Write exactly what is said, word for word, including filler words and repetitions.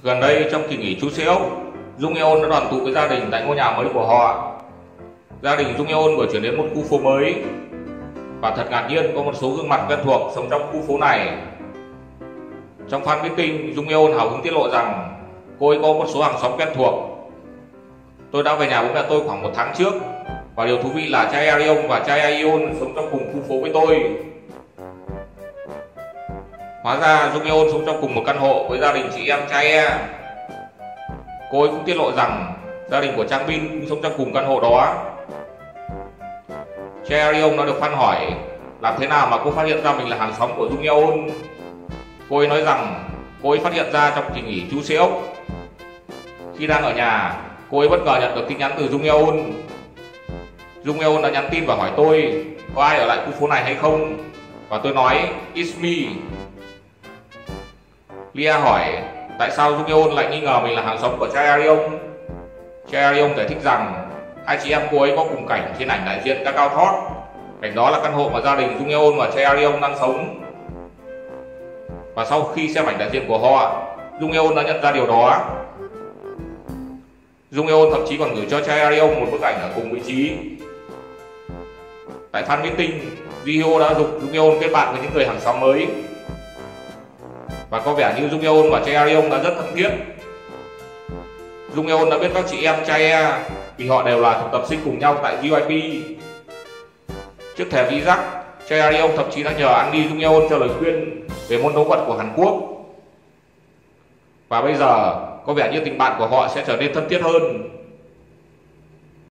Gần đây trong kỳ nghỉ Chu Seok, Jeongyeon đã đoàn tụ với gia đình tại ngôi nhà mới của họ. Gia đình Jeongyeon vừa chuyển đến một khu phố mới và thật ngạc nhiên có một số gương mặt quen thuộc sống trong khu phố này. Trong fan meeting, Jeongyeon hào hứng tiết lộ rằng cô ấy có một số hàng xóm quen thuộc. Tôi đã về nhà bố mẹ tôi khoảng một tháng trước và điều thú vị là cha Jeong và cha Yeon sống trong cùng khu phố với tôi. Hóa ra Jeongyeon sống trong cùng một căn hộ với gia đình chị em cha E. Cô ấy cũng tiết lộ rằng gia đình của Trang Bin cũng sống trong cùng căn hộ đó. Cha Yeon đã được fan hỏi làm thế nào mà cô phát hiện ra mình là hàng xóm của Jeongyeon. Cô ấy nói rằng cô ấy phát hiện ra trong kỳ nghỉ Chu Seok. Khi đang ở nhà, cô ấy bất ngờ nhận được tin nhắn từ Jeongyeon. Jeongyeon đã nhắn tin và hỏi tôi có ai ở lại khu phố này hay không, và tôi nói it's me. Lia hỏi tại sao Jeongyeon lại nghi ngờ mình là hàng xóm của cha Yeon. Cha Yeon giải thích rằng hai chị em cô ấy có cùng cảnh trên ảnh đại diện các cao thoát. Cảnh đó là căn hộ mà gia đình Jeongyeon và cha Yeon đang sống. Và sau khi xem ảnh đại diện của họ, Jeongyeon đã nhận ra điều đó. Jeongyeon thậm chí còn gửi cho cha Yeon một bức ảnh ở cùng vị trí. Tại fan meeting, Jihyo đã giục Jeongyeon kết bạn với những người hàng xóm mới. Và có vẻ như Jeongyeon và cha Yeon đã rất thân thiết. Jeongyeon đã biết các chị em cha E vì họ đều là thực tập sinh cùng nhau tại J Y P. Trước thềm đi rắc, cha Yeon thậm chí đã nhờ Andy Jeongyeon cho lời khuyên về môn đấu vật của Hàn Quốc. Và bây giờ có vẻ như tình bạn của họ sẽ trở nên thân thiết hơn.